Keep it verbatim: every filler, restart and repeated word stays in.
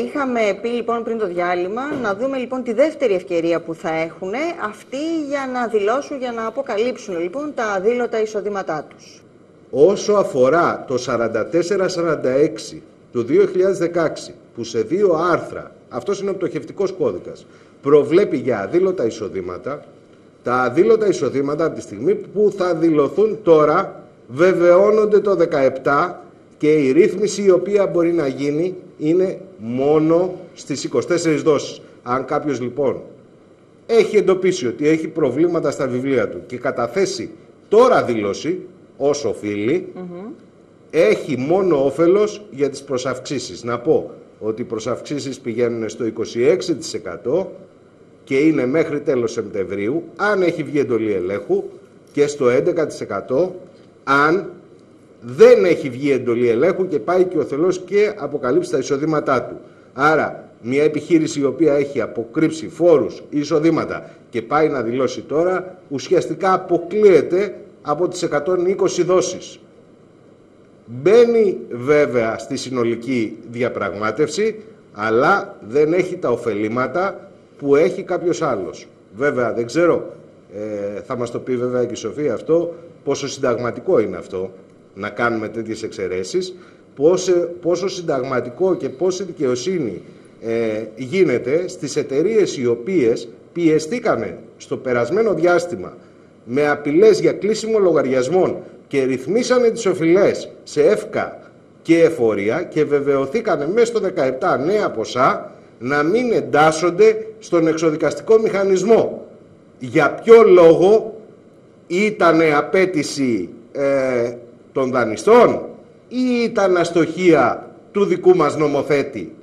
Είχαμε πει λοιπόν πριν το διάλειμμα να δούμε λοιπόν τη δεύτερη ευκαιρία που θα έχουν αυτοί για να δηλώσουν, για να αποκαλύψουν λοιπόν τα αδήλωτα εισοδήματά τους. Όσο αφορά το σαράντα τέσσερα σαράντα έξι του δύο χιλιάδες δεκαέξι, που σε δύο άρθρα, αυτός είναι ο πτωχευτικός κώδικας, προβλέπει για αδήλωτα εισοδήματα, τα αδήλωτα εισοδήματα από τη στιγμή που θα δηλωθούν τώρα βεβαιώνονται το δεκαεπτά και η ρύθμιση η οποία μπορεί να γίνει είναι μόνο στις είκοσι τέσσερις δόσεις. Αν κάποιος λοιπόν έχει εντοπίσει ότι έχει προβλήματα στα βιβλία του και καταθέσει τώρα δήλωση ως οφείλει, mm-hmm. έχει μόνο όφελος για τις προσαυξήσεις. Να πω ότι οι προσαυξήσεις πηγαίνουν στο είκοσι έξι τοις εκατό και είναι μέχρι τέλος Σεπτεμβρίου, αν έχει βγει εντολή ελέγχου, και στο έντεκα τοις εκατό αν δεν έχει βγει εντολή ελέγχου και πάει και ο θελός και αποκαλύψει τα εισοδήματά του. Άρα, μια επιχείρηση η οποία έχει αποκρύψει φόρους ή εισοδήματα και πάει να δηλώσει τώρα, ουσιαστικά αποκλείεται από τις εκατόν είκοσι δόσεις. Μπαίνει βέβαια στη συνολική διαπραγμάτευση, αλλά δεν έχει τα ωφελήματα που έχει κάποιος άλλος. Βέβαια, δεν ξέρω, ε, θα μας το πει βέβαια και η Σοφία αυτό, πόσο συνταγματικό είναι αυτό, να κάνουμε τέτοιες εξαιρέσεις, πόσο, πόσο συνταγματικό και πόση δικαιοσύνη ε, γίνεται στις εταιρείες οι οποίες πιεστήκανε στο περασμένο διάστημα με απειλές για κλείσιμο λογαριασμών και ρυθμίσανε τις οφειλές σε ΕΦΚΑ και εφορία και βεβαιωθήκανε μέσα στο δεκαεπτά νέα ποσά να μην εντάσσονται στον εξοδικαστικό μηχανισμό. Για ποιο λόγο? Ήτανε απέτηση ε, των δανειστών ή ήταν αστοχία του δικού μας νομοθέτη?